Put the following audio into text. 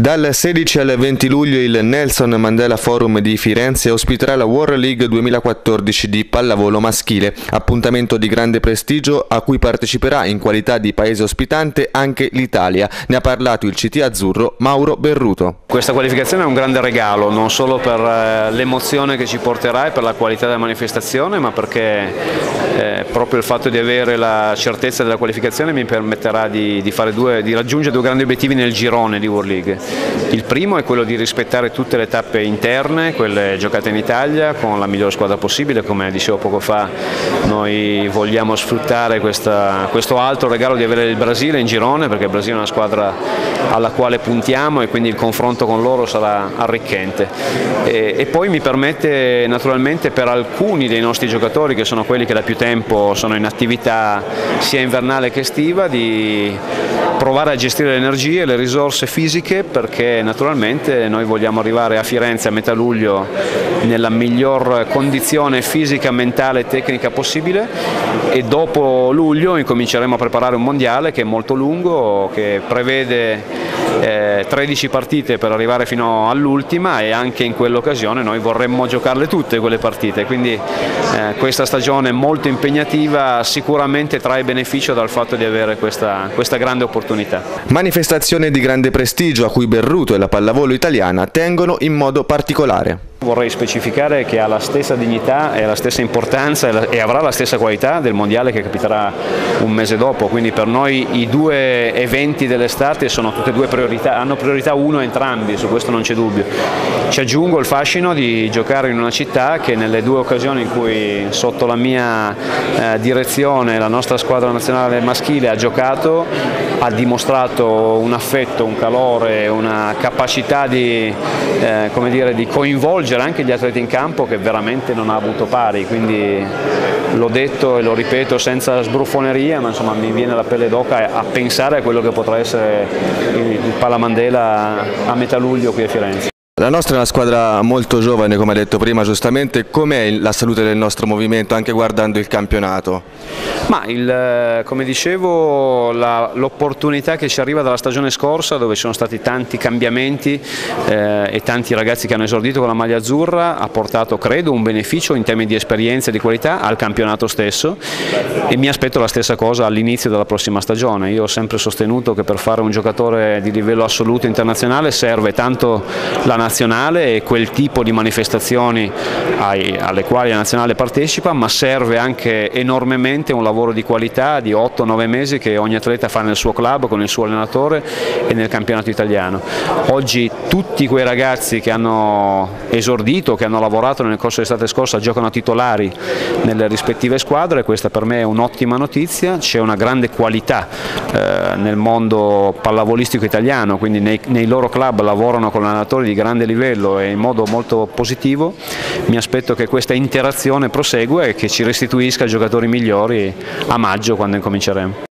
Dal 16 al 20 luglio il Nelson Mandela Forum di Firenze ospiterà la World League 2014 di pallavolo maschile, appuntamento di grande prestigio a cui parteciperà in qualità di paese ospitante anche l'Italia. Ne ha parlato il CT azzurro Mauro Berruto. Questa qualificazione è un grande regalo, non solo per l'emozione che ci porterà e per la qualità della manifestazione, ma perché proprio il fatto di avere la certezza della qualificazione mi permetterà di raggiungere due grandi obiettivi nel girone di World League. Il primo è quello di rispettare tutte le tappe interne, quelle giocate in Italia, con la migliore squadra possibile. Come dicevo poco fa, noi vogliamo sfruttare questo alto regalo di avere il Brasile in girone, perché il Brasile è una squadra alla quale puntiamo e quindi il confronto con loro sarà arricchente. E poi mi permette naturalmente per alcuni dei nostri giocatori, che sono quelli che da più tempo sono in attività sia invernale che estiva, di provare a gestire le energie e le risorse fisiche, perché naturalmente noi vogliamo arrivare a Firenze a metà luglio nella miglior condizione fisica, mentale e tecnica possibile, e dopo luglio incominceremo a preparare un mondiale che è molto lungo, che prevede 13 partite per arrivare fino all'ultima, e anche in quell'occasione noi vorremmo giocarle tutte quelle partite, quindi questa stagione molto impegnativa sicuramente trae beneficio dal fatto di avere questa grande opportunità. Manifestazione di grande prestigio a cui Berruto e la pallavolo italiana tengono in modo particolare. Vorrei specificare che ha la stessa dignità e la stessa importanza e avrà la stessa qualità del mondiale che capiterà un mese dopo, quindi per noi i due eventi dell'estate sono tutte e due priorità, hanno priorità uno entrambi, su questo non c'è dubbio. Ci aggiungo il fascino di giocare in una città che nelle due occasioni in cui sotto la mia direzione la nostra squadra nazionale maschile ha giocato, ha dimostrato un affetto, un calore, una capacità di coinvolgere anche gli atleti in campo che veramente non ha avuto pari, quindi l'ho detto e lo ripeto senza sbruffoneria, ma insomma mi viene la pelle d'oca a pensare a quello che potrà essere il Palamandela a metà luglio qui a Firenze. La nostra è una squadra molto giovane, come ha detto prima giustamente. Com'è la salute del nostro movimento anche guardando il campionato? Come dicevo, l'opportunità che ci arriva dalla stagione scorsa, dove ci sono stati tanti cambiamenti e tanti ragazzi che hanno esordito con la maglia azzurra, ha portato, credo, un beneficio in termini di esperienza e di qualità al campionato stesso, e mi aspetto la stessa cosa all'inizio della prossima stagione. Io ho sempre sostenuto che per fare un giocatore di livello assoluto internazionale serve tanto la nazionale e quel tipo di manifestazioni alle quali la nazionale partecipa, ma serve anche enormemente un lavoro di qualità di 8-9 mesi che ogni atleta fa nel suo club, con il suo allenatore e nel campionato italiano. Oggi tutti quei ragazzi che hanno esordito, che hanno lavorato nel corso dell'estate scorsa, giocano a titolari nelle rispettive squadre, e questa per me è un'ottima notizia. C'è una grande qualità nel mondo pallavolistico italiano, quindi nei loro club lavorano con allenatori di grande livello e in modo molto positivo. Mi aspetto che questa interazione prosegua e che ci restituisca giocatori migliori a maggio, quando incominceremo.